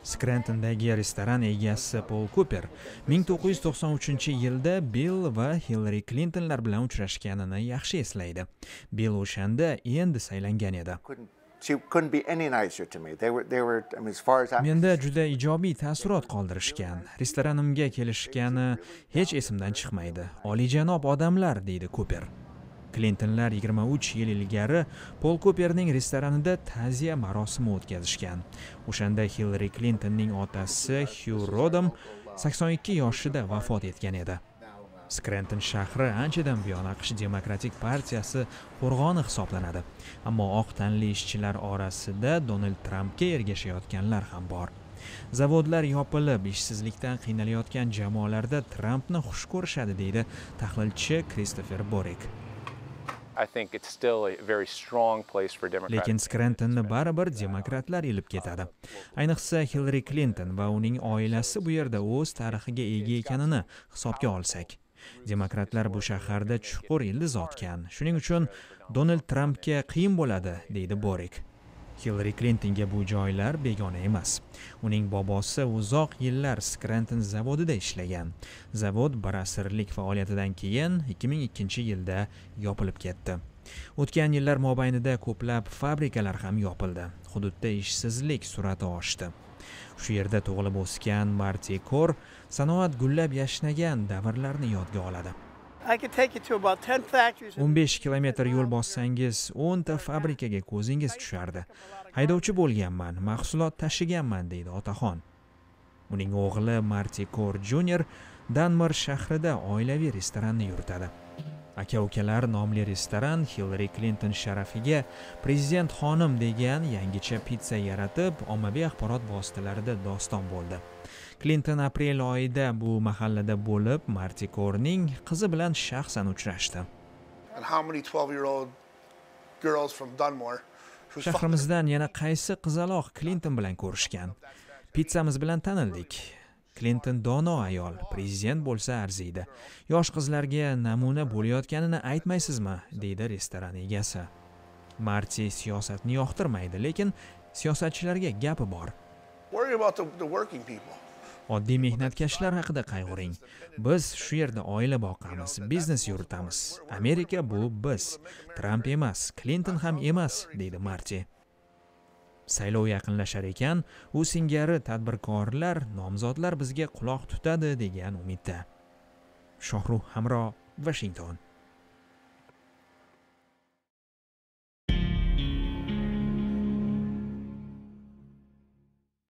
Scrantondagi restoran egasi Paul Cooper 1993-yilda Bill va Hillary Clintonlar bilan uchrashganini yaxshi eslaydi. Bill o'shanda endi saylangan edi. Menda juda ijobiy taassurot qoldirishgan. Restoranimga kelishgani hech esimdan chiqmaydi. Oliyjanob odamlar, deydi Cooper. Clintonlar 23 yil ilgari Paul Cooperning restoranida ta'ziya marosimi o'tkazishgan. O'shanda Hillary Clintonning otasi Hugh Rodham 82 yoshida vafot etgan edi. Scranton shahri anchadan buyon AQSh Demokratik partiyasi qo'rg'oni hisoblanadi. Ammo oq tanli ishchilar orasida Donald Trumpga ergashayotganlar ham bor. Zavodlar yopilib, ishsizlikdan qiynalayotgan jamoalarda Trumpni xush ko'rishadi, deydi tahlilchi Christopher Borick. Lekin Scrantonni baribir demokratlar ilib ketadi. Ayniqsa Hillary Clinton va uning oilasi bu yerda o'z tarixiga ega ekanini hisobga olsak. Demokratlar bu shaharda chuqur ildiz otgan. Shuning uchun Donald Trumpga qiyin bo'ladi, deydi Borick. Hillary Clintonga bu joylar begona emas. Uning bobosi uzoq yillar Scranton zavodida ishlagan. Zavod bir asrlik faoliyatidan keyin 2002-yilda yopilib ketdi. O'tgan yillar mobaynida ko'plab fabrikalar ham yopildi. Hududda ishsizlik sur'ati oshdi. Shu yerda tug'ilib o'sgan Marty Corr sanoat gullab yashnagan davrlarni yodga oladi. 15 kilometr yo'l bossangiz 10 ta fabrikaga ko'zingiz tushardi. Haydovchi bo'lganman, mahsulot tashiganman, deydi otaxon. Uning o'g'li Marty Corr Jr. Danmar shahrida oilaviy restoranni yuritadi. Aka-ukalar nomli restoran Hillary Clinton sharafiga prezident xonim degan yangicha pitsa yaratib, ommaviy axborot vositalarida doston bo'ldi. Clinton aprel oyida bu mahallada bo'lib, Marty Corrning qizi bilan shaxsan uchrashdi. Shahrimizdan yana qaysi qizaloq Clinton bilan ko'rishgan? Pizzamiz bilan tanildik. Clinton dono ayol, prezident bo'lsa arziydi. Yosh qizlarga namuna bo'layotganini aytmaysizmi, deydi restoran egasi. Marty siyosatni yoqtirmaydi, lekin siyosatchilarga gapi bor. Oddiy mehnatkashlar haqida qayg'uring. Biz shu yerda oila boqamiz, biznes yuritamiz. Amerika bu biz. Trump emas, Clinton ham emas, deydi Marty. Saylov yaqinlashar ekan, u singari tadbirkorlar, nomzodlar bizga quloq tutadi degan umidda. Shohruh Hamro, Washington.